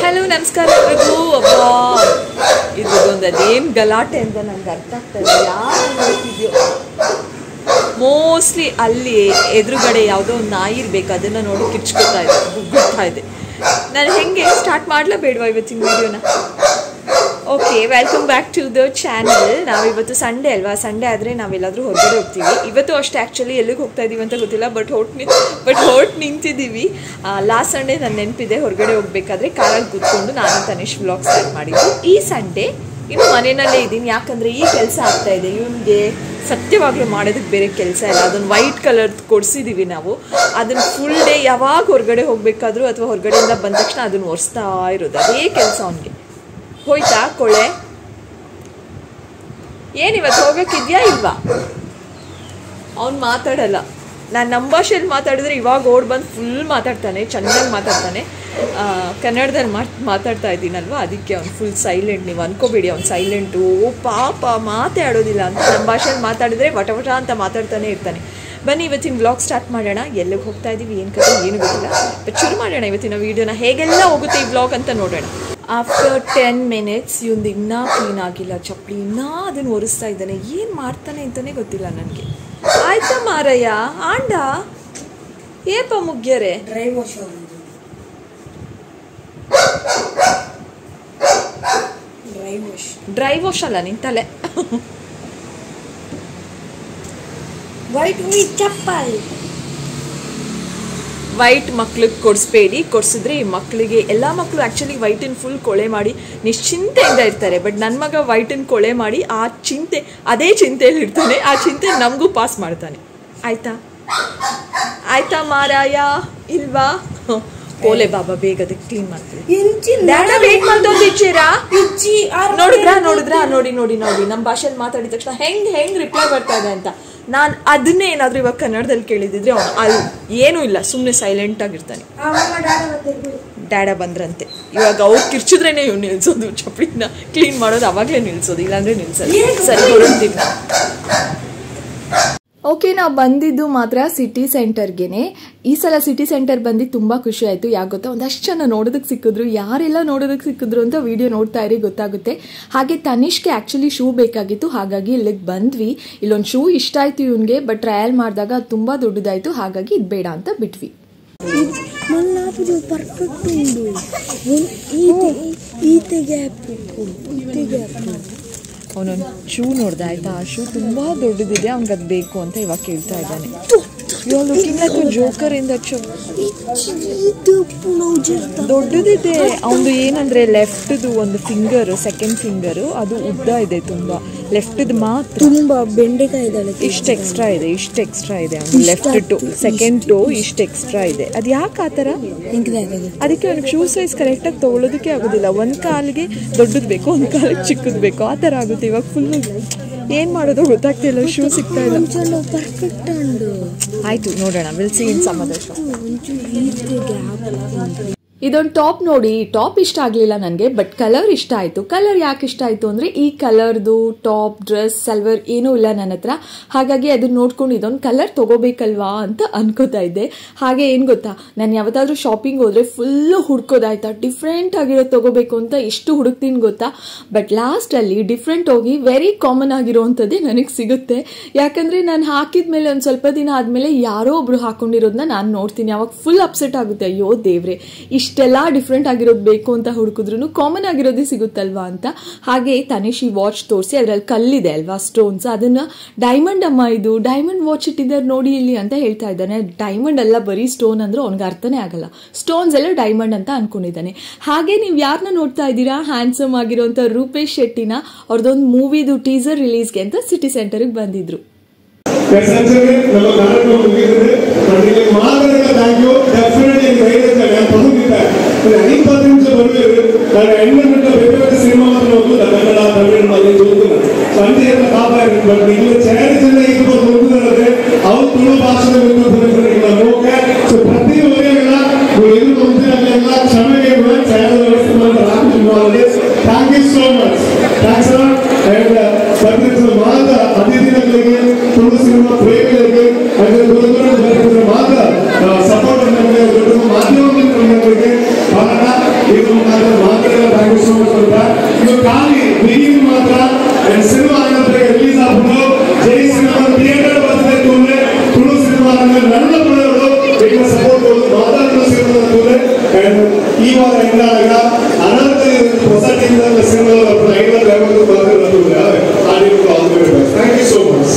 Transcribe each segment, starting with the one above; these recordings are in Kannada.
ಹಲೋ ನಮಸ್ಕಾರ ಎಲ್ರಿಗೂ. ಅಬ್ಬಾ ಇದೊಂದು ಅದೇನು ಗಲಾಟೆ ಅಂತ ನನಗೆ ಅರ್ಥ ಆಗ್ತದೆ. ಯಾರು ನೋಡ್ತಿದ್ಯೋ ಮೋಸ್ಟ್ಲಿ ಅಲ್ಲಿ ಎದುರುಗಡೆ ಯಾವುದೋ ಒಂದು ನಾಯಿ ಇರಬೇಕು, ಅದನ್ನು ನೋಡಿ ಕಿರ್ಚ್ಕೊತಾ ಇದೆ, ಗುಗ್ಗುತ್ತಾ ಇದೆ. ನಾನು ಹೆಂಗೆ ಸ್ಟಾರ್ಟ್ ಮಾಡಲೇಬೇಡವಾ ಇವತ್ತಿನ ವಿಡಿಯೋನ? Okay, welcome back to the channel. ನಾವಿವತ್ತು ಸಂಡೇ ಅಲ್ವಾ, ಸಂಡೇ ಆದರೆ ನಾವೆಲ್ಲಾದರೂ ಹೊರಗಡೆ ಹೋಗ್ತೀವಿ. ಇವತ್ತು ಅಷ್ಟೇ ಆ್ಯಕ್ಚುಲಿ ಎಲ್ಲಿಗೆ ಹೋಗ್ತಾ ಇದ್ದೀವಿ ಅಂತ ಗೊತ್ತಿಲ್ಲ, ಬಟ್ ಹೊರಟು ನಿಂತಿದ್ದೀವಿ. ಲಾಸ್ಟ್ ಸಂಡೇ ನನ್ನ ನೆನಪಿದೆ, ಹೊರಗಡೆ ಹೋಗ್ಬೇಕಾದ್ರೆ ಕಾರಲ್ಲಿ ಕೂತ್ಕೊಂಡು ನಾನು ತನಿಷ್ ವ್ಲಾಗ್ ಸ್ಟಾರ್ಟ್ ಮಾಡಿದ್ದು. ಈ ಸಂಡೇ ಇನ್ನು ಮನೆಯಲ್ಲೇ ಇದ್ದೀನಿ, ಯಾಕಂದರೆ ಈ ಕೆಲಸ ಆಗ್ತಾ ಇದೆ. ಇವನಿಗೆ ಸತ್ಯವಾಗ್ಲೂ ಮಾಡೋದಕ್ಕೆ ಬೇರೆ ಕೆಲಸ ಇಲ್ಲ. ಅದನ್ನು ವೈಟ್ ಕಲರ್ ಕೊಡಿಸಿದ್ದೀವಿ ನಾವು. ಅದನ್ನು ಫುಲ್ ಡೇ ಯಾವಾಗ ಹೊರಗಡೆ ಹೋಗಬೇಕಾದ್ರೂ ಅಥವಾ ಹೊರಗಡೆಯಿಂದ ಬಂದ ತಕ್ಷಣ ಅದನ್ನು ಒರೆಸ್ತಾ ಇರೋದು, ಅದೇ ಕೆಲಸ ಅವನಿಗೆ. ಹೋಯ್ತಾ ಕೊಳೆ? ಏನಿವತ್ತು ಹೋಗೋಕ್ಕಿದ್ಯಾ ಇಲ್ವಾ? ಅವ್ನು ಮಾತಾಡಲ್ಲ. ನಾನು ನಮ್ಮ ಭಾಷೆಯಲ್ಲಿ ಮಾತಾಡಿದ್ರೆ ಇವಾಗ ಓಡ್ ಬಂದು ಫುಲ್ ಮಾತಾಡ್ತಾನೆ, ಚೆನ್ನಾಗಿ ಮಾತಾಡ್ತಾನೆ. ಕನ್ನಡದಲ್ಲಿ ಮಾತಾಡ್ತಾ ಇದ್ದೀನಲ್ವ, ಅದಕ್ಕೆ ಅವ್ನು ಫುಲ್ ಸೈಲೆಂಟ್. ನೀವು ಅನ್ಕೋಬೇಡಿ ಅವ್ನು ಸೈಲೆಂಟು, ಪಾಪ ಮಾತೇ ಆಡೋದಿಲ್ಲ ಅಂತ. ನಮ್ಮ ಭಾಷೆಯಲ್ಲಿ ಮಾತಾಡಿದ್ರೆ ವಟ ವಟ ಅಂತ ಮಾತಾಡ್ತಾನೆ ಇರ್ತಾನೆ. ಬನ್ನಿ ಇವತ್ತಿನ ವ್ಲಾಗ್ ಸ್ಟಾರ್ಟ್ ಮಾಡೋಣ. ಎಲ್ಲಿಗೆ ಹೋಗ್ತಾ ಇದ್ದೀವಿ, ಏನು ಕತೆ ಏನು ಗೊತ್ತಿಲ್ಲ, ಬಟ್ ಶುರು ಮಾಡೋಣ ಇವತ್ತಿನ ವೀಡಿಯೋನ. ಹೇಗೆಲ್ಲ ಹೋಗುತ್ತೆ ಈ ವ್ಲಾಗ್ ಅಂತ ನೋಡೋಣ. ಆಫ್ಟರ್ 10 minutes ಇವಂದು ಇನ್ನೂ ಕ್ಲೀನ್ ಆಗಿಲ್ಲ ಚಪ್ಪಲಿ, ಇನ್ನೂ ಅದನ್ನು ಒರೆಸ್ತಾ ಇದ್ದಾನೆ. ಏನು ಮಾಡ್ತಾನೆ ಅಂತಲೇ ಗೊತ್ತಿಲ್ಲ ನನಗೆ. ಆಯ್ತಾ ಮಾರಯ್ಯ ಆಂಡ ಏಪ ಮುಗ್ಯರೆ ಡ್ರೈ ವಾಶ್ ಅಲ್ಲ ನಿನ್ ತಲೆ. ವೈಟ್ ಮಕ್ಳಿಗೆ ಕೊಡಿಸ್ಬೇಡಿ, ಕೊಡಿಸಿದ್ರೆ ಈ ಮಕ್ಕಳಿಗೆ, ಎಲ್ಲ ಮಕ್ಕಳು ಆ್ಯಕ್ಚುಲಿ ವೈಟನ್ನು ಫುಲ್ ಕೊಳೆ ಮಾಡಿ ನಿಶ್ಚಿಂತೆಯಿಂದ ಇರ್ತಾರೆ. ಬಟ್ ನನ್ನ ಮಗ ವೈಟನ್ನು ಕೊಳೆ ಮಾಡಿ ಆ ಚಿಂತೆ, ಅದೇ ಚಿಂತೆಯಲ್ಲಿ ಇರ್ತಾನೆ. ಆ ಚಿಂತೆ ನಮಗೂ ಪಾಸ್ ಮಾಡ್ತಾನೆ. ಆಯ್ತಾ ಆಯ್ತಾ ಮಾರಾಯ ಇಲ್ವಾ? ಕೋಲೆ ಬಾಬಾ ಬೇಗ ಅದಕ್ಕೆ ಕ್ಲೀನ್ ಮಾಡ್ತೀವಿ. ನೋಡಿದ್ರಾ ನೋಡಿ ನಮ್ಮ ಭಾಷೆಯಲ್ಲಿ ಮಾತಾಡಿದ ತಕ್ಷಣ ಹೆಂಗ್ ರಿಪ್ಲೈ ಬರ್ತಾ ಇದೆ ಅಂತ. ನಾನು ಅದನ್ನೇ ಏನಾದರೂ ಇವಾಗ ಕನ್ನಡದಲ್ಲಿ ಕೇಳಿದಿದ್ರೆ ಅವನು ಅಲ್ಲಿ ಏನೂ ಇಲ್ಲ, ಸುಮ್ಮನೆ ಸೈಲೆಂಟ್ ಆಗಿರ್ತಾನೆ. ಡ್ಯಾಡ ಬಂದ್ರಂತೆ. ಇವಾಗ ಅವ್ರು ಕಿರ್ಚಿದ್ರೇನೆ ಇವ್ನು ನಿಲ್ಸೋದು, ಚಪ್ಪಲಿನ ಕ್ಲೀನ್ ಮಾಡೋದು ಅವಾಗಲೇ ನಿಲ್ಸೋದು, ಇಲ್ಲಾಂದ್ರೆ ನಿಲ್ಸೋದು. ಸರಿ ಹೊರಡ್ತೀವಿ. ಓಕೆ, ನಾವು ಬಂದಿದ್ದು ಮಾತ್ರ ಸಿಟಿ ಸೆಂಟರ್ಗೆನೆ. ಈ ಸಲ ಸಿಟಿ ಸೆಂಟರ್ ಬಂದಿದ್ದು ತುಂಬ ಖುಷಿ ಆಯಿತು. ಯಾಕೆ ಗೊತ್ತಾ, ಒಂದಷ್ಟು ಜನ ನೋಡೋದಕ್ಕೆ ಸಿಕ್ಕಿದ್ರು. ಯಾರೆಲ್ಲ ನೋಡೋದಕ್ಕೆ ಸಿಕ್ಕಿದ್ರು ಅಂತ ವಿಡಿಯೋ ನೋಡ್ತಾ ಇರಿ, ಗೊತ್ತಾಗುತ್ತೆ. ಹಾಗೆ ತನಿಷ್ಗೆ ಆ್ಯಕ್ಚುಲಿ ಶೂ ಬೇಕಾಗಿತ್ತು, ಹಾಗಾಗಿ ಇಲ್ಲಿಗೆ ಬಂದ್ವಿ. ಇಲ್ಲೊಂದು ಶೂ ಇಷ್ಟ ಆಯಿತು ಇವನಿಗೆ, ಬಟ್ ಟ್ರಯಲ್ ಮಾಡಿದಾಗ ಅದು ತುಂಬ ದೊಡ್ಡದಾಯಿತು, ಹಾಗಾಗಿ ಇದು ಬೇಡ ಅಂತ ಬಿಟ್ವಿ. ಅವನೊಂದು ಶೂ ನೋಡ್ದೆ ಆಯ್ತಾ, ಆ ಶೂ ತುಂಬ ದೊಡ್ಡದಿದೆ, ಅವ್ನಿಗೆ ಅದು ಬೇಕು ಅಂತ ಇವಾಗ ಕೇಳ್ತಾ ಇದ್ದಾನೆ. You are looking like a joker in that shoe. ದೊಡ್ಡದಿದೆ ಅವನು. ಏನಂದ್ರೆ ಲೆಫ್ಟ್ದು ಒಂದು ಫಿಂಗರ್, ಸೆಕೆಂಡ್ ಫಿಂಗರು ಅದು ಉದ್ದ ಇದೆ ತುಂಬ. ಲೆಫ್ಟ್ದು ಮಾತ್ರ ತುಂಬ ಬೆಂಡೆಕಾಯಿ ಇದೆ, ಇಷ್ಟು ಎಕ್ಸ್ಟ್ರಾ ಇದೆ ಅವನು. ಲೆಫ್ಟ್ ಟು ಸೆಕೆಂಡ್ ಟು ಇಷ್ಟು ಎಕ್ಸ್ಟ್ರಾ ಇದೆ. ಅದು ಯಾಕೆ ಆ ಥರ? ಅದಕ್ಕೆ ಅವ್ನಿಗೆ ಶೂ ಸೈಜ್ ಕರೆಕ್ಟಾಗಿ ತೊಗೊಳೋದಕ್ಕೆ ಆಗೋದಿಲ್ಲ. ಒಂದು ಕಾಲಿಗೆ ದೊಡ್ಡದು ಬೇಕು, ಒಂದು ಕಾಲಿಗೆ ಚಿಕ್ಕದು ಬೇಕು, ಆ ಥರ ಆಗುತ್ತೆ. ಇವಾಗ ಫುಲ್ ಏನು ಮಾಡೋದು ಗೊತ್ತಾಗ್ತಿಲ್ಲ, ಶೂ ಸಿಗ್ತಾ ಇಲ್ಲ. ಆಯ್ತು ನೋಡೋಣ, will see in some other shop. ಇದೊಂದು ಟಾಪ್ ನೋಡಿ, ಟಾಪ್ ಇಷ್ಟ ಆಗಲಿಲ್ಲ ನನಗೆ, ಬಟ್ ಕಲರ್ ಇಷ್ಟ ಆಯಿತು. ಕಲರ್ ಯಾಕೆ ಇಷ್ಟ ಆಯಿತು ಅಂದರೆ ಈ ಕಲರ್ದು ಟಾಪ್, ಡ್ರೆಸ್, ಸಲ್ವರ್ ಏನೂ ಇಲ್ಲ ನನ್ನ ಹತ್ರ. ಹಾಗಾಗಿ ಅದನ್ನ ನೋಡ್ಕೊಂಡು ಇದೊಂದು ಕಲರ್ ತೊಗೋಬೇಕಲ್ವಾ ಅಂತ ಅನ್ಕೋತಾ ಇದ್ದೆ. ಹಾಗೆ ಏನು ಗೊತ್ತಾ, ನಾನು ಯಾವತ್ತಾದ್ರೂ ಶಾಪಿಂಗ್ ಹೋದರೆ ಫುಲ್ಲು ಹುಡ್ಕೋದಾಯ್ತಾ, ಡಿಫ್ರೆಂಟ್ ಆಗಿರೋದು ತೊಗೋಬೇಕು ಅಂತ ಎಷ್ಟು ಹುಡುಕ್ತೀನಿ ಗೊತ್ತಾ. ಬಟ್ ಲಾಸ್ಟಲ್ಲಿ ಡಿಫ್ರೆಂಟ್ ಹೋಗಿ ವೆರಿ ಕಾಮನ್ ಆಗಿರೋವಂಥದ್ದೇ ನನಗೆ ಸಿಗುತ್ತೆ. ಯಾಕಂದರೆ ನಾನು ಹಾಕಿದ ಮೇಲೆ ಒಂದು ಸ್ವಲ್ಪ ದಿನ ಆದಮೇಲೆ ಯಾರೋ ಒಬ್ರು ಹಾಕೊಂಡಿರೋದನ್ನ ನಾನು ನೋಡ್ತೀನಿ, ಅವಾಗ ಫುಲ್ ಅಪ್ಸೆಟ್ ಆಗುತ್ತೆ. ಅಯ್ಯೋ ದೇವ್ರೆ, ಇಷ್ಟೆಲ್ಲ ಡಿಫ್ರೆಂಟ್ ಆಗಿರೋದು ಬೇಕು ಅಂತ ಹುಡುಕಿದ್ರು ಕಾಮನ್ ಆಗಿರೋದೇ ಸಿಗುತ್ತಲ್ವಾ ಅಂತ. ಹಾಗೆ ತನಿಷ್ ಈ ವಾಚ್ ತೋರಿಸಿ, ಅದರಲ್ಲಿ ಕಲ್ಲಿದೆ ಅಲ್ವಾ, ಸ್ಟೋನ್ಸ್, ಅದನ್ನ ಡೈಮಂಡ್ ಅಮ್ಮ, ಇದು ಡೈಮಂಡ್ ವಾಚ್ ಇಟ್ಟಿದ್ದಾರೆ ನೋಡಿ ಇಲ್ಲಿ ಅಂತ ಹೇಳ್ತಾ ಇದ್ದಾನೆ. ಡೈಮಂಡ್ ಅಲ್ಲ, ಬರೀ ಸ್ಟೋನ್ ಅಂದ್ರೆ ಅವ್ನಿಗೆ ಅರ್ಥನೇ ಆಗಲ್ಲ. ಸ್ಟೋನ್ಸ್ ಎಲ್ಲ ಡೈಮಂಡ್ ಅಂತ ಅನ್ಕೊಂಡಿದ್ದಾನೆ. ಹಾಗೆ ನೀವು ಯಾರನ್ನ ನೋಡ್ತಾ ಇದ್ದೀರಾ, ಹ್ಯಾಂಡ್ಸಮ್ ಆಗಿರೋಂಥ ರೂಪೇಶ್ ಶೆಟ್ಟಿನ. ಅವ್ರದ್ದೊಂದು ಮೂವಿದು ಟೀಸರ್ ರಿಲೀಸ್ಗೆ ಅಂತ ಸಿಟಿ ಸೆಂಟರ್ಗೆ ಬಂದಿದ್ರು. Support so much for that. You kali beginning matra and cinema another release agudu jay cinema theater badle tule tulu cinema another nanna puladu big support kodu madallu cinema tule and ee vara endaga another society inda cinema idla level badle tule and you all the best. Thank you so much.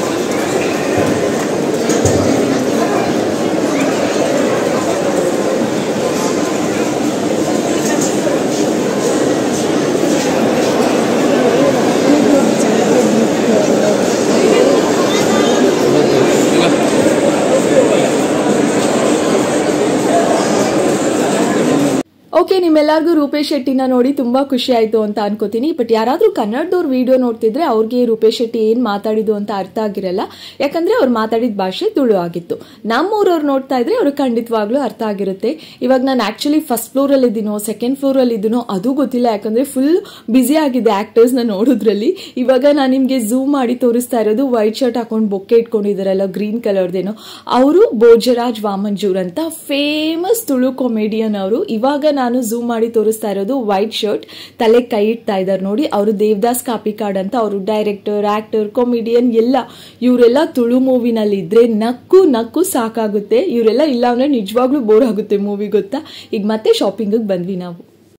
Okay, ನಿಮ್ಮೆಲ್ಲರಿಗೂ ರೂಪೇಶ್ ಶೆಟ್ಟಿನ ನೋಡಿ ತುಂಬಾ ಖುಷಿ ಆಯ್ತು ಅಂತ ಅನ್ಕೋತೀನಿ. ಬಟ್ ಯಾರಾದ್ರೂ ಕನ್ನಡದವ್ರು ವಿಡಿಯೋ ನೋಡ್ತಿದ್ರೆ ಅವ್ರಿಗೆ ರೂಪೇಶ್ ಶೆಟ್ಟಿ ಏನ್ ಮಾತಾಡಿದ್ದು ಅಂತ ಅರ್ಥ ಆಗಿರಲ್ಲ, ಯಾಕಂದ್ರೆ ಅವ್ರು ಮಾತಾಡಿದ ಭಾಷೆ ತುಳು ಆಗಿತ್ತು. ನಮ್ಮೂರವ್ರು ನೋಡ್ತಾ ಇದ್ರೆ ಅವ್ರಿಗೆ ಖಂಡಿತವಾಗ್ಲೂ ಅರ್ಥ ಆಗಿರುತ್ತೆ. ಇವಾಗ ನಾನು ಆಕ್ಚುಲಿ ಫಸ್ಟ್ ಫ್ಲೋರ್ ಅಲ್ಲಿ ಇದ್ದೀನೋ ಸೆಕೆಂಡ್ ಫ್ಲೋರ್ ಅಲ್ಲಿ ಇದ್ದೀನೋ ಅದು ಗೊತ್ತಿಲ್ಲ, ಯಾಕಂದ್ರೆ ಫುಲ್ ಬ್ಯುಸಿ ಆಗಿದೆ ಆಕ್ಟರ್ಸ್ ನ ನೋಡೋದ್ರಲ್ಲಿ. ಇವಾಗ ನಾನು ನಿಮ್ಗೆ ಝೂಮ್ ಮಾಡಿ ತೋರಿಸ್ತಾ ಇರೋದು ವೈಟ್ ಶರ್ಟ್ ಹಾಕೊಂಡು ಬೊಕ್ಕೆ ಇಟ್ಕೊಂಡಿದಾರಲ್ಲ ಗ್ರೀನ್ ಕಲರ್ದೇನೋ, ಅವರು ಭೋಜರಾಜ್ ವಾಮಂಜೂರ್ ಅಂತ ಫೇಮಸ್ ತುಳು ಕಾಮಿಡಿಯನ್ ಅವರು. ಇವಾಗ ನಾನು ಝೂಮ್ ಮಾಡಿ ತೋರಿಸ್ತಾ ಇರೋದು ವೈಟ್ ಶರ್ಟ್, ತಲೆ ಕೈ ಇಡ್ತಾ ಇದ್ದಾರೆ ನೋಡಿ. ಅವರು ದೇವದಾಸ್ ಕಾಪಿಕಾಡ್ ಅಂತ, ಅವರು ಡೈರೆಕ್ಟರ್, ಆಕ್ಟರ್, ಕಾಮಿಡಿಯನ್ ಎಲ್ಲ. ಇವರೆಲ್ಲ ತುಳು ಮೂವಿನಲ್ಲಿ ಇದ್ರೆ ನಕ್ಕು ನಕ್ಕು ಸಾಕಾಗುತ್ತೆ. ಇವರೆಲ್ಲ ಇಲ್ಲ ಅಂದ್ರೆ ನಿಜವಾಗ್ಲೂ ಬೋರ್ ಆಗುತ್ತೆ ಮೂವಿ, ಗೊತ್ತಾ. ಈಗ ಮತ್ತೆ ಶಾಪಿಂಗ್ ಬಂದ್ವಿ ನಾವು.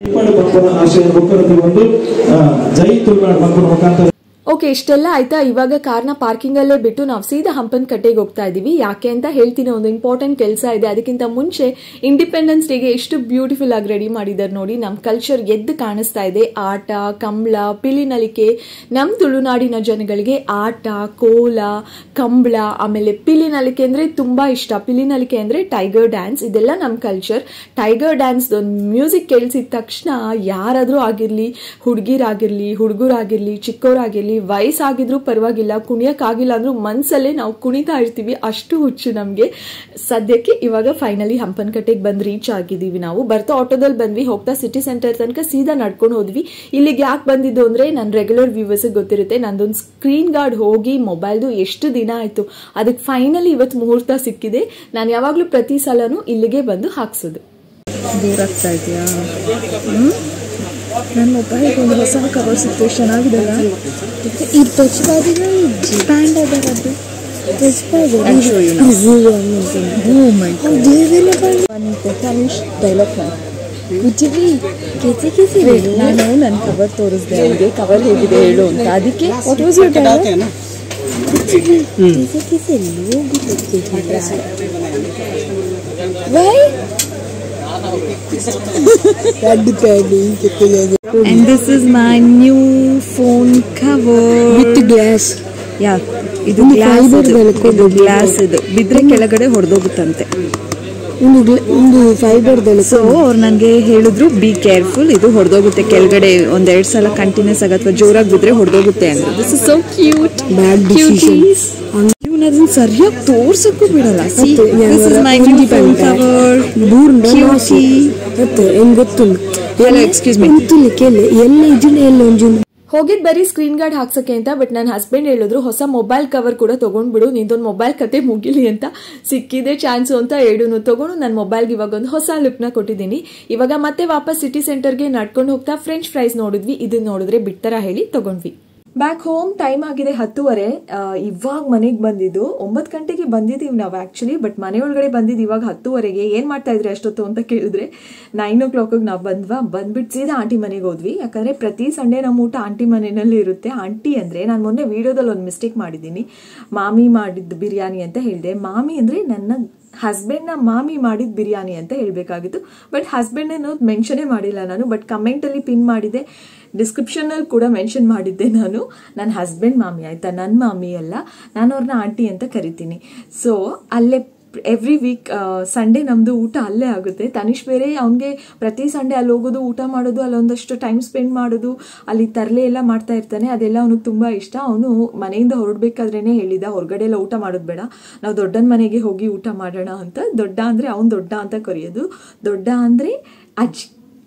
ಓಕೆ, ಇಷ್ಟೆಲ್ಲ ಆಯ್ತಾ. ಇವಾಗ ಕಾರ್ನ ಪಾರ್ಕಿಂಗ್ ಅಲ್ಲೇ ಬಿಟ್ಟು ನಾವು ಸೀದಾ ಹಂಪನಕಟ್ಟೆಗೆ ಹೋಗ್ತಾ ಇದೀವಿ. ಯಾಕೆ ಅಂತ ಹೇಳ್ತೀನಿ, ಒಂದು ಇಂಪಾರ್ಟೆಂಟ್ ಕೆಲಸ ಇದೆ. ಅದಕ್ಕಿಂತ ಮುಂಚೆ ಇಂಡಿಪೆಂಡೆನ್ಸ್ ಡೇಗೆ ಎಷ್ಟು ಬ್ಯೂಟಿಫುಲ್ ಆಗಿ ರೆಡಿ ಮಾಡಿದ್ದಾರೆ ನೋಡಿ. ನಮ್ ಕಲ್ಚರ್ ಎದ್ದು ಕಾಣಿಸ್ತಾ ಇದೆ. ಆಟ, ಕಂಬಳ, ಪಿಲಿನಲಿಕೆ. ನಮ್ ತುಳುನಾಡಿನ ಜನಗಳಿಗೆ ಆಟ, ಕೋಲ, ಕಂಬಳ, ಆಮೇಲೆ ಪಿಲಿನಲಿಕೆ ಅಂದ್ರೆ ತುಂಬಾ ಇಷ್ಟ. ಪಿಲಿನಲಿಕೆ ಅಂದ್ರೆ ಟೈಗರ್ ಡ್ಯಾನ್ಸ್. ಇದೆಲ್ಲ ನಮ್ ಕಲ್ಚರ್. ಟೈಗರ್ ಡ್ಯಾನ್ಸ್ ಮ್ಯೂಸಿಕ್ ಕೇಳಿಸಿದ ತಕ್ಷಣ ಯಾರಾದ್ರೂ ಆಗಿರ್ಲಿ, ಹುಡುಗಿರಾಗಿರ್ಲಿ, ಹುಡುಗರಾಗಿರ್ಲಿ, ಚಿಕ್ಕವರಾಗಿರ್ಲಿ, ವಯಸ್ಸಾಗಿದ್ರು ಪರವಾಗಿಲ್ಲ, ಕುಣಿಯಕ್ ಆಗಿಲ್ಲ ಅಂದ್ರೂ ಮನ್ಸಲ್ಲೇ ನಾವು ಕುಣಿತಾ ಇರ್ತೀವಿ, ಅಷ್ಟು ಹುಚ್ಚು ನಮ್ಗೆ. ಸದ್ಯಕ್ಕೆ ಇವಾಗ ಫೈನಲಿ ಹಂಪನಕಟ್ಟೆಗೆ ಬಂದ್ ರೀಚ್ ಆಗಿದೀವಿ ನಾವು. ಬರ್ತಾ ಆಟೋದಲ್ಲಿ ಬಂದ್ವಿ, ಹೋಗ್ತಾ ಸಿಟಿ ಸೆಂಟರ್ ತನಕ ಸೀದಾ ನಡ್ಕೊಂಡು ಹೋದ್ವಿ. ಇಲ್ಲಿಗೆ ಯಾಕೆ ಬಂದಿದ್ದು ಅಂದ್ರೆ ನನ್ನ ರೆಗ್ಯುಲರ್ ವ್ಯೂವರ್ಸ್ ಗೊತ್ತಿರುತ್ತೆ, ನಂದೊಂದು ಸ್ಕ್ರೀನ್ ಗಾರ್ಡ್ ಹೋಗಿ ಮೊಬೈಲ್ದು ಎಷ್ಟು ದಿನ ಆಯ್ತು, ಅದಕ್ಕೆ ಫೈನಲಿ ಇವತ್ತು ಮುಹೂರ್ತ ಸಿಕ್ಕಿದೆ. ನಾನು ಯಾವಾಗ್ಲೂ ಪ್ರತಿ ಸಲನೂ ಇಲ್ಲಿಗೆ ಬಂದು ಹಾಕ್ಸೋದು. ಬೋರ್ ಆಗ್ತಾ ಇದೆಯಾ? ನನ್ನ ಮೊಬೈಲ್ಗೆ ಒಂದು ಹೊಸ ಕವರ್ ಸಿಕ್ತು, ಚೆನ್ನಾಗಿದೆಲ್ಲ. ಇದು ಟಚ್ ಬಾದಿಗೆ ಬ್ಯಾಂಡ್ ಅದರದ್ದು ಟಚ್ ಬಾದಿ ಡೈಲಾಗ್ ನಾನು ನನ್ನ ಕವರ್ ತೋರಿಸ್ದೆ ಅವರಿಗೆ, ಕವರ್ ಹೇಗಿದೆ ಹೇಳು ಅಂತ. ಅದಕ್ಕೆ what was your dialogue? Why and this is my new phone cover with glass. Yeah, ಇದು ಗ್ಲಾಸ್ ಇದು ಬಿದ್ರೆ ಕೆಳಗಡೆ ಹೊಡೆದೋಗುತ್ತಂತೆ. ಒಂದು ಫೈಬರ್. ಸೊ ಅವ್ರು ನನಗೆ ಹೇಳಿದ್ರು ಬಿ ಕೇರ್ಫುಲ್, ಇದು ಹೊಡೆದೋಗುತ್ತೆ ಕೆಳಗಡೆ. ಒಂದೆರಡು ಸಲ ಕಂಟಿನ್ಯೂಸ್ ಆಗಿ ಅಥವಾ ಜೋರಾಗಿ ಬಿದ್ರೆ ಹೊಡೆದೋಗುತ್ತೆ ಅಂದ್ರೆ. This is so cute. Bad decisions. ಅದನ್ನ ಸರಿಯಾಗಿ ತೋರ್ಸಕ್ಕೂ ಬಿಡಲ್ಲ. This is my new phone cover. Excuse me, ಎಲ್ಲ ಇದನ್ನ ಎಲ್ಲ ಒಂದು ಹೋಗಿದ್ ಬರೀ ಸ್ಕ್ರೀನ್ ಗಾರ್ಡ್ ಹಾಕ್ಸಕ್ಕೆ ಅಂತ. ಬಟ್ ನನ್ನ ಹಸ್ಬೆಂಡ್ ಹೇಳಿದ್ರು ಹೊಸ ಮೊಬೈಲ್ ಕವರ್ ಕೂಡ ತಗೊಂಡ್ಬಿಡು, ನಿಂದೊಂದು ಮೊಬೈಲ್ ಕತೆ ಮುಗಿಲಿ ಅಂತ. ಸಿಕ್ಕಿದೆ ಚಾನ್ಸು ಅಂತ ಎರಡೂ ತಗೊಂಡು ನನ್ನ ಮೊಬೈಲ್ಗೆ ಇವಾಗ ಒಂದು ಹೊಸ ಲುಕ್ನ ಕೊಟ್ಟಿದ್ದೀನಿ. ಇವಾಗ ಮತ್ತೆ ವಾಪಸ್ ಸಿಟಿ ಸೆಂಟರ್ಗೆ ನಡ್ಕೊಂಡು ಹೋಗ್ತಾ ಫ್ರೆಂಚ್ ಫ್ರೈಸ್ ನೋಡಿದ್ವಿ. ಇದನ್ನ ನೋಡಿದ್ರೆ ಬಿಡ್ತಾರ ಹೇಳಿ ತಗೊಂಡ್ವಿ. ಬ್ಯಾಕ್ ಹೋಮ್ ಟೈಮ್ ಆಗಿದೆ 10:30. ಇವಾಗ ಮನೆಗೆ ಬಂದಿದ್ದು 9 ಗಂಟೆಗೆ ಬಂದಿದ್ದೀವಿ ನಾವು ಆಕ್ಚುಲಿ. ಬಟ್ ಮನೆ ಒಳಗಡೆ ಬಂದಿದ್ದು ಇವಾಗ 10:30ಗೆ. ಏನ್ ಮಾಡ್ತಾ ಇದ್ರಿ ಅಷ್ಟೊತ್ತು ಅಂತ ಕೇಳಿದ್ರೆ 9 o'clock ನಾವು ಬಂದ್ಬಿಟ್ಟು ಸೀದಾ ಆಂಟಿ ಮನೆಗೆ ಹೋದ್ವಿ. ಯಾಕಂದ್ರೆ ಪ್ರತಿ ಸಂಡೇ ನಮ್ಮ ಊಟ ಆಂಟಿ ಮನೆಯಲ್ಲಿ ಇರುತ್ತೆ. ಆಂಟಿ ಅಂದ್ರೆ ನಾನು ಮೊನ್ನೆ ವಿಡಿಯೋದಲ್ಲಿ ಒಂದು ಮಿಸ್ಟೇಕ್ ಮಾಡಿದ್ದೀನಿ, ಮಾಮಿ ಮಾಡಿದ್ದು ಬಿರಿಯಾನಿ ಅಂತ ಹೇಳಿದೆ. ಮಾಮಿ ಅಂದ್ರೆ ನನ್ನ ಹಸ್ಬೆಂಡ್ ನ ಮಾಮಿ ಮಾಡಿದ ಬಿರಿಯಾನಿ ಅಂತ ಹೇಳ್ಬೇಕಾಗಿತ್ತು. ಬಟ್ ಹಸ್ಬೆಂಡ್ ಅನ್ನೋದು ಮೆನ್ಷನೇ ಮಾಡಿಲ್ಲ ನಾನು. ಬಟ್ ಕಮೆಂಟ್ ಅಲ್ಲಿ ಪಿನ್ ಮಾಡಿದೆ, ಡಿಸ್ಕ್ರಿಪ್ಷನ್ ಅಲ್ಲಿ ಕೂಡ ಮೆನ್ಷನ್ ಮಾಡಿದ್ದೆ ನಾನು. ನನ್ನ ಹಸ್ಬೆಂಡ್ ಮಾಮಿ ಆಯ್ತಾ, ನನ್ನ ಮಾಮಿ ಅಲ್ಲ. ನಾನು ಅವ್ರನ್ನ ಆಂಟಿ ಅಂತ ಕರಿತೀನಿ. ಸೊ ಅಲ್ಲೇ ಎವ್ರಿ ವೀಕ್ ಸಂಡೇ ನಮ್ದು ಊಟ ಅಲ್ಲೇ ಆಗುತ್ತೆ. ತನಿಷ್ ಬೇರೆ ಅವನಿಗೆ ಪ್ರತಿ ಸಂಡೇ ಅಲ್ಲಿ ಹೋಗೋದು, ಊಟ ಮಾಡೋದು, ಅಲ್ಲೊಂದಷ್ಟು ಟೈಮ್ ಸ್ಪೆಂಡ್ ಮಾಡೋದು, ಅಲ್ಲಿ ತರಲೆ ಎಲ್ಲ ಮಾಡ್ತಾ ಇರ್ತಾನೆ. ಅದೆಲ್ಲ ಅವನಿಗೆ ತುಂಬಾ ಇಷ್ಟ. ಅವನು ಮನೆಯಿಂದ ಹೊರಡ್ಬೇಕಾದ್ರೇನೆ ಹೇಳಿದ, ಹೊರಗಡೆ ಎಲ್ಲ ಊಟ ಮಾಡೋದು ಬೇಡ, ನಾವು ದೊಡ್ಡನ ಮನೆಗೆ ಹೋಗಿ ಊಟ ಮಾಡೋಣ ಅಂತ. ದೊಡ್ಡ ಅಂದ್ರೆ ಅವ್ನು ದೊಡ್ಡ ಅಂತ ಕರೆಯೋದು, ದೊಡ್ಡ ಅಂದ್ರೆ ಅಜ್ಜಿ.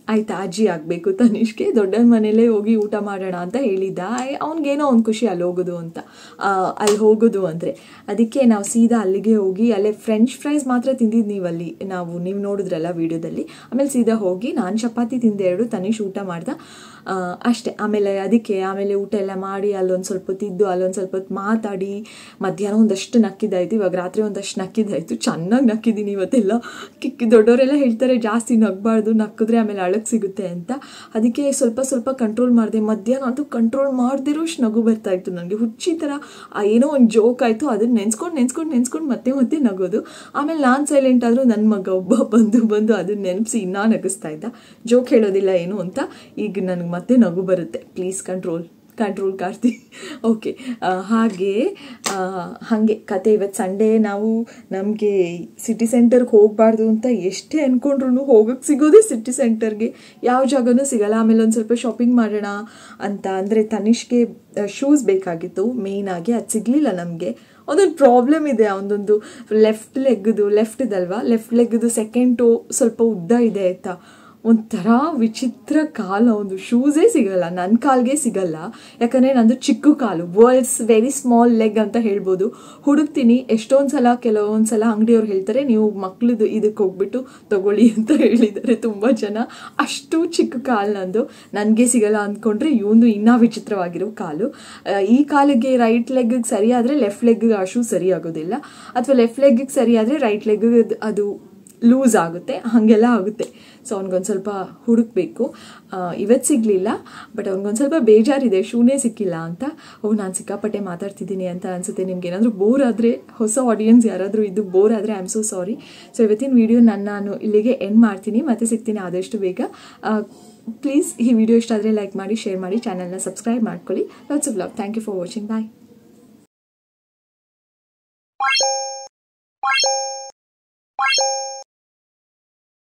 ಆಯ್ತಾ ಅಜ್ಜಿ ಆಗಬೇಕು ತನಿಷ್ಗೆ, ದೊಡ್ಡನ ಮನೇಲೇ ಹೋಗಿ ಊಟ ಮಾಡೋಣ ಅಂತ ಹೇಳಿದ್ದ. ಅವ್ನಿಗೇನೋ ಒಂದು ಖುಷಿ ಅಲ್ಲಿ ಹೋಗೋದು ಅಂತ, ಅಲ್ಲಿ ಹೋಗೋದು ಅಂದರೆ. ಅದಕ್ಕೆ ನಾವು ಸೀದಾ ಅಲ್ಲಿಗೆ ಹೋಗಿ ಅಲ್ಲೇ ಫ್ರೆಂಚ್ ಫ್ರೈಸ್ ಮಾತ್ರ ತಿಂದಿದ್ದು ನೀವು ನೋಡಿದ್ರಲ್ಲ ವಿಡಿಯೋದಲ್ಲಿ. ಆಮೇಲೆ ಸೀದಾ ಹೋಗಿ ನಾನು ಚಪಾತಿ ತಿಂದೆ 2, ತನಿಷ್ ಊಟ ಮಾಡ್ದ ಅಷ್ಟೇ. ಆಮೇಲೆ ಊಟ ಎಲ್ಲ ಮಾಡಿ ಅಲ್ಲೊಂದು ಸ್ವಲ್ಪ ತಿದ್ದು ಅಲ್ಲೊಂದು ಸ್ವಲ್ಪ ಹೊತ್ತು ಮಾತಾಡಿ ಮಧ್ಯಾಹ್ನ ಒಂದಷ್ಟು ನಕ್ಕಿದ್ದಾಯಿತು. ಇವಾಗ ರಾತ್ರಿ ಒಂದಷ್ಟು ನಕ್ಕಿದ್ದಾಯಿತು. ಚೆನ್ನಾಗಿ ನಕ್ಕಿದ್ದೀನಿ ಇವತ್ತೆಲ್ಲ. ದೊಡ್ಡವರೆಲ್ಲ ಹೇಳ್ತಾರೆ ಜಾಸ್ತಿ ನಗ್ಬಾರ್ದು, ನಕ್ಕಿದ್ರೆ ಆಮೇಲೆ ಅಳಕ್ಕೆ ಸಿಗುತ್ತೆ ಅಂತ. ಅದಕ್ಕೆ ಸ್ವಲ್ಪ ಕಂಟ್ರೋಲ್ ಮಾಡಿದೆ. ಮಧ್ಯಾಹ್ನ ಅಂತೂ ಕಂಟ್ರೋಲ್ ಮಾಡದಿರೋಷ್ಟು ನಗು ಬರ್ತಾಯಿತ್ತು ನನಗೆ, ಹುಚ್ಚಿ ಥರ. ಏನೋ ಒಂದು ಜೋಕ್ ಆಯಿತು, ಅದನ್ನು ನೆನೆಸ್ಕೊಂಡು ಮತ್ತೆ ನಗೋದು. ಆಮೇಲೆ ನಾನು ಸೈಲೆಂಟ್ ಆದರೂ ನನ್ನ ಮಗ ಒಬ್ಬ ಬಂದು ಅದನ್ನ ನೆನಪಿಸಿ ಇನ್ನೂ ನಗಿಸ್ತಾ ಇದ್ದ. ಜೋಕ್ ಹೇಳೋದಿಲ್ಲ ಏನು ಅಂತ. ಈಗ ನನಗೆ ಮತ್ತೆ ನಗು ಬರುತ್ತೆ. Please control Karti. ಓಕೆ, ಹಾಗೆ ಕತೆ. ಇವತ್ತು ಸಂಡೇ. ನಾವು ನಮಗೆ ಸಿಟಿ ಸೆಂಟರ್ಗೆ ಹೋಗಬಾರ್ದು ಅಂತ ಎಷ್ಟೇ ಅಂದ್ಕೊಂಡ್ರು ಹೋಗೋಕ್ಕೆ ಸಿಗೋದೇ ಸಿಟಿ ಸೆಂಟರ್ಗೆ, ಯಾವ ಜಾಗನೂ ಸಿಗಲ್ಲ. ಆಮೇಲೆ ಒಂದು ಸ್ವಲ್ಪ ಶಾಪಿಂಗ್ ಮಾಡೋಣ ಅಂತ ಅಂದರೆ ತನಿಷ್ಗೆ ಶೂಸ್ ಬೇಕಾಗಿತ್ತು ಮೇಯ್ನಾಗಿ, ಅದು ಸಿಗಲಿಲ್ಲ ನಮಗೆ. ಒಂದೊಂದು ಪ್ರಾಬ್ಲಮ್ ಇದೆ, ಒಂದೊಂದು ಲೆಫ್ಟ್ ಲೆಗ್ದು ಸೆಕೆಂಡ್ ಟೋ ಸ್ವಲ್ಪ ಉದ್ದ ಇದೆ ಆಯಿತಾ. ಒಂಥರ ವಿಚಿತ್ರ ಕಾಲು, ಒಂದು ಶೂಸೇ ಸಿಗಲ್ಲ, ನನ್ನ ಕಾಲ್ಗೆ ಸಿಗಲ್ಲ. ಯಾಕಂದರೆ ನಂದು ಚಿಕ್ಕ ಕಾಲು, ವರ್ಲ್ಡ್ಸ್ ವೆರಿ ಸ್ಮಾಲ್ ಲೆಗ್ ಅಂತ ಹೇಳ್ಬೋದು. ಹುಡುಕ್ತೀನಿ ಕೆಲವೊಂದು ಸಲ ಅಂಗಡಿಯವ್ರು ಹೇಳ್ತಾರೆ ನೀವು ಮಕ್ಳದ್ದು ಇದಕ್ಕೆ ಹೋಗ್ಬಿಟ್ಟು ತಗೊಳ್ಳಿ ಅಂತ ಹೇಳಿದ್ದಾರೆ ತುಂಬ ಜನ. ಅಷ್ಟು ಚಿಕ್ಕ ಕಾಲು ನಂದು, ನನಗೆ ಸಿಗಲ್ಲ ಅಂದ್ಕೊಂಡ್ರೆ ಇವನು ಇನ್ನೂ ವಿಚಿತ್ರವಾಗಿರೋ ಕಾಲು. ಈ ಕಾಲಿಗೆ ರೈಟ್ ಲೆಗ್ಗಿಗೆ ಸರಿ ಆದರೆ ಲೆಫ್ಟ್ ಲೆಗ್ಗಿಗೆ ಆ ಶೂ ಸರಿ ಆಗೋದಿಲ್ಲ, ಅಥವಾ ಲೆಫ್ಟ್ ಲೆಗ್ಗಿಗೆ ಸರಿ ಆದರೆ ರೈಟ್ ಲೆಗ್ಗಿಗೆ ಅದು ಲೂಸ್ ಆಗುತ್ತೆ, ಹಾಗೆಲ್ಲ ಆಗುತ್ತೆ. ಸೊ ಅವ್ನಿಗೊಂದು ಸ್ವಲ್ಪ ಹುಡುಕ್ಬೇಕು. ಇವತ್ತು ಸಿಗಲಿಲ್ಲ, ಬಟ್ ಅವ್ನಿಗೊಂದು ಸ್ವಲ್ಪ ಬೇಜಾರಿದೆ ಶೂನೇ ಸಿಕ್ಕಿಲ್ಲ ಅಂತ. ನಾನು ಸಿಕ್ಕಾಪಟ್ಟೆ ಮಾತಾಡ್ತಿದ್ದೀನಿ ಅಂತ ಅನಿಸುತ್ತೆ. ನಿಮ್ಗೆ ಏನಾದರೂ ಬೋರ್ ಆದರೆ, ಹೊಸ ಆಡಿಯನ್ಸ್ ಯಾರಾದರೂ ಇದು ಬೋರ್ ಆದರೆ I am so sorry. So ಇವತ್ತಿನ ವಿಡಿಯೋ ನಾನು ಇಲ್ಲಿಗೆ ಎಂಡ್ ಮಾಡ್ತೀನಿ, ಮತ್ತೆ ಸಿಗ್ತೀನಿ ಆದಷ್ಟು ಬೇಗ. ಪ್ಲೀಸ್ ಈ ವಿಡಿಯೋ ಇಷ್ಟ ಆದರೆ ಲೈಕ್ ಮಾಡಿ, ಶೇರ್ ಮಾಡಿ, ಚಾನಲ್ನ ಸಬ್ಸ್ಕ್ರೈಬ್ ಮಾಡ್ಕೊಳ್ಳಿ. Lots of love. Thank you for watching. Bye.